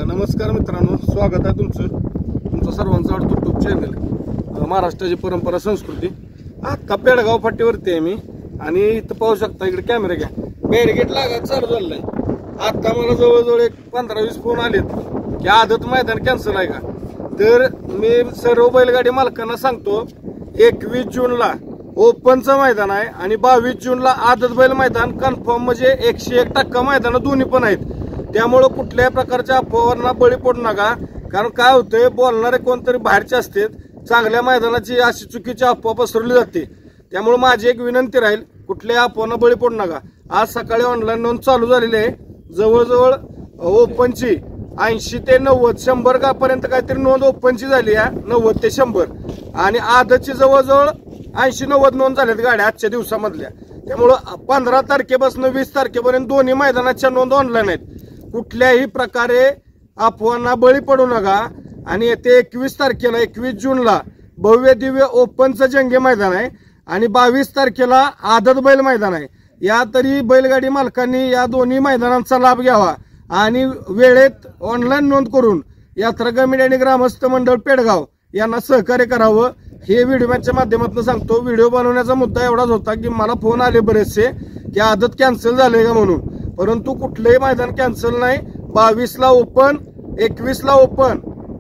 नमस्कार मित्रांनो, स्वागत आहे तुमचं सर्वांचं आवडतं यूट्यूब चॅनल महाराष्ट्राची परंपरा संस्कृती। आता पेडगाव फाटीवरती आहे मी आणि इथं पाहू शकता, इकडे कॅमेरा घ्या, बॅरिगेट लागायला चालू झालंय। आता मला जवळजवळ एक 15-20 फोन आलेत की आदत मैदान कॅन्सल आहे का। तर मी सर्व बैलगाडी मालकांना सांगतो, 21 जूनला ओपनचं मैदान आहे आणि 22 जूनला आदत बैल मैदान कन्फर्म, म्हणजे 101% मैदान दोन्ही पण आहेत। त्यामुळे कुठल्याही प्रकारच्या अफवांना बळी पडू नका, कारण काय होतंय, बोलणारे कोणतरी बाहेरचे असतात, चांगल्या मैदानाची अशी चुकीची अफवा पसरवली जाते। त्यामुळे माझी एक विनंती राहील, कुठल्याही अफवांना बळी पडू नका। आज सकाळी ऑनलाईन नोंद चालू झालेली आहे, जवळजवळ ओपनची 80 ते 90 100 गापर्यंत काहीतरी नोंद ओपनची झाली आहे, 90 ते 100, आणि आदतची जवळजवळ 80-90 नोंद झाल्यात गाड्या आजच्या दिवसामधल्या। त्यामुळं 15 तारखेपासून 20 तारखेपर्यंत दोन्ही मैदानाच्या नोंद ऑनलाईन आहेत। कुठल्याही प्रकारे अफवांना बळी पडू नका। आणि येते 21 तारखेला 21 जूनला भव्य दिव्य ओपनचं जंगी मैदान आहे आणि 22 तारखेला आदत बैल मैदान आहे। या तरी बैलगाडी मालकांनी या दोन्ही मैदानांचा लाभ घ्यावा आणि वेळेत ऑनलाईन नोंद करून यात्रा कमिटी आणि ग्रामस्थ मंडळ पेडगाव यांना सहकार्य करावं, हे व्हिडिओच्या माध्यमातून सांगतो। व्हिडिओ बनवण्याचा मुद्दा एवढाच होता की मला फोन आले बरेचसे की आदत कॅन्सल झाले का म्हणून, परंतु कुठलेही मैदान कॅन्सल नाही। 22 ला ओपन, 21 ला ओपन,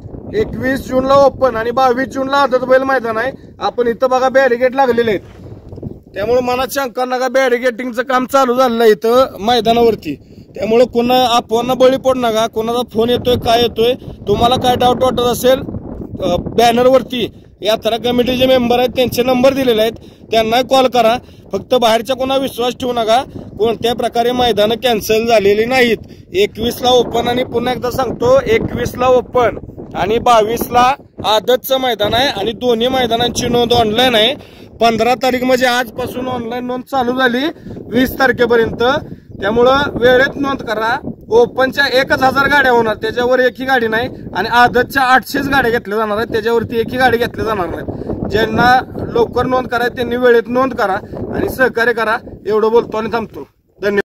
21 जूनला ओपन आणि 22 जूनला आदत बैल मैदान आहे। आपण इथं बघा बॅरिगेट लागलेले आहेत, त्यामुळे मनात शंका नका, बॅरिगेटिंगचं काम चालू झालं आहे इथं मैदानावरती। त्यामुळे कोणा अफवांना बळी पडू नका। कोणाचा फोन येतोय, काय येतोय, तुम्हाला काय डाऊट वाटत असेल, बॅनरवरती यात्रा कमिटीचे मेंबर आहेत, त्यांचे नंबर दिलेले आहेत, त्यांना कॉल करा। फक्त बाहेरच्या कोणा विश्वास ठेवू नका, कोणत्या प्रकारे मैदान कॅन्सल झालेली नाहीत। 21 ला ओपन आणि पुन्हा एकदा सांगतो, 21 ला ओपन आणि 22 ला आदतचं मैदान आहे आणि दोन्ही मैदानांची नोंद ऑनलाईन आहे। 15 तारीख म्हणजे आजपासून ऑनलाईन नोंद चालू झाली 20 तारखेपर्यंत। त्यामुळं वेळेत नोंद करा। ओपनच्या 1000 गाड्या होणार, त्याच्यावर एकही गाडी नाही, आणि आदतच्या 800 गाड्या घेतल्या जाणार आहेत, त्याच्यावरती एकही गाडी घेतल्या जाणार नाही। ज्यांना लवकर नोंद करायची त्यांनी वेळेत नोंद करा आणि सहकार्य करा। एवढं बोलतो आणि थांबतो। धन्यवाद।